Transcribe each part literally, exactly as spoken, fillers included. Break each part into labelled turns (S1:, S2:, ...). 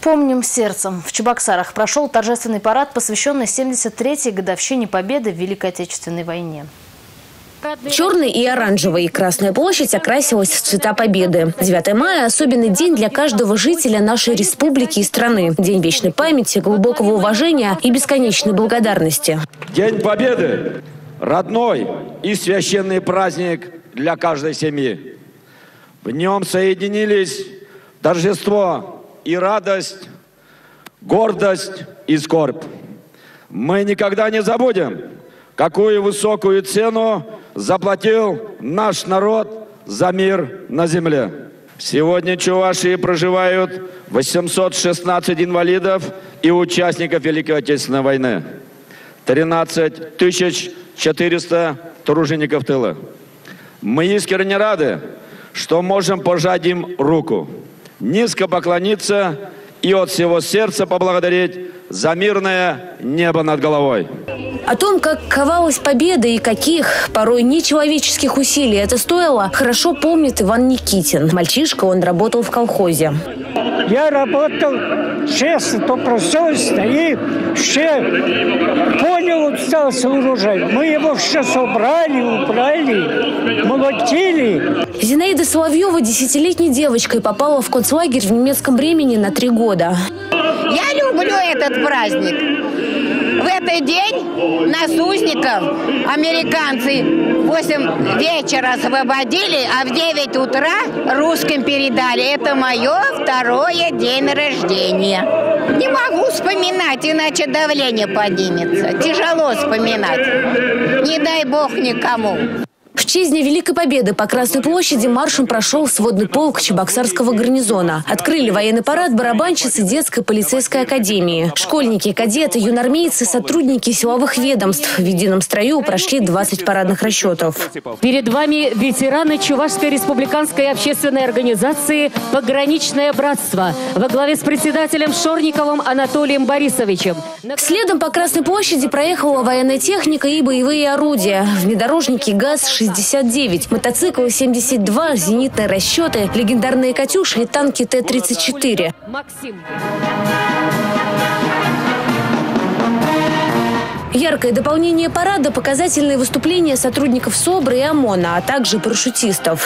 S1: Помним сердцем. В Чебоксарах прошел торжественный парад, посвященный семьдесят третьей годовщине победы в Великой Отечественной войне.
S2: Черный и оранжевый. Красная площадь окрасилась в цвета победы. девятое мая – особенный день для каждого жителя нашей республики и страны. День вечной памяти, глубокого уважения и бесконечной благодарности.
S3: День Победы – родной и священный праздник для каждой семьи. В нем соединились торжество и радость, гордость и скорбь. Мы никогда не забудем, какую высокую цену заплатил наш народ за мир на земле. Сегодня в Чувашии проживают восемьсот шестнадцать инвалидов и участников Великой Отечественной войны, тринадцать тысяч четыреста тружеников тыла. Мы искренне рады, что можем пожать им руку, низко поклониться и от всего сердца поблагодарить за мирное небо над головой.
S2: О том, как ковалась победа и каких, порой нечеловеческих усилий это стоило, хорошо помнит Иван Никитин. Мальчишка, он работал в колхозе.
S4: Я работал честно, добросовестно и все понял, остался урожай. Мы его все собрали, убрали, молотили.
S2: Зинаида Соловьева десятилетней девочкой попала в концлагерь в немецком Бремени на три года.
S5: Я люблю этот праздник. В этот день нас, узников, американцы в восемь вечера освободили, а в девять утра русским передали. Это мое второе день рождения. Не могу вспоминать, иначе давление поднимется. Тяжело вспоминать. Не дай бог никому.
S2: В честь Дня Великой Победы по Красной площади маршем прошел сводный полк Чебоксарского гарнизона. Открыли военный парад барабанщицы детской полицейской академии. Школьники, кадеты, юнормейцы, сотрудники силовых ведомств в едином строю прошли двадцать парадных расчетов.
S6: Перед вами ветераны Чувашской республиканской общественной организации «Пограничное братство» во главе с председателем Шорниковым Анатолием Борисовичем.
S2: Следом по Красной площади проехала военная техника и боевые орудия. Внедорожники ГАЗ шестьдесят девять, мотоциклы семьдесят два, зенитные расчеты, легендарные «Катюши» и танки Т тридцать четыре.
S6: Максим.
S2: Яркое дополнение парада – показательные выступления сотрудников СОБРа и ОМОНа, а также парашютистов.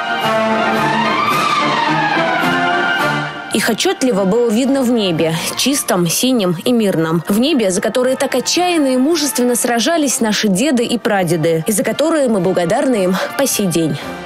S2: Их отчетливо было видно в небе, чистом, синим и мирном. В небе, за которое так отчаянно и мужественно сражались наши деды и прадеды, и за которое мы благодарны им по сей день.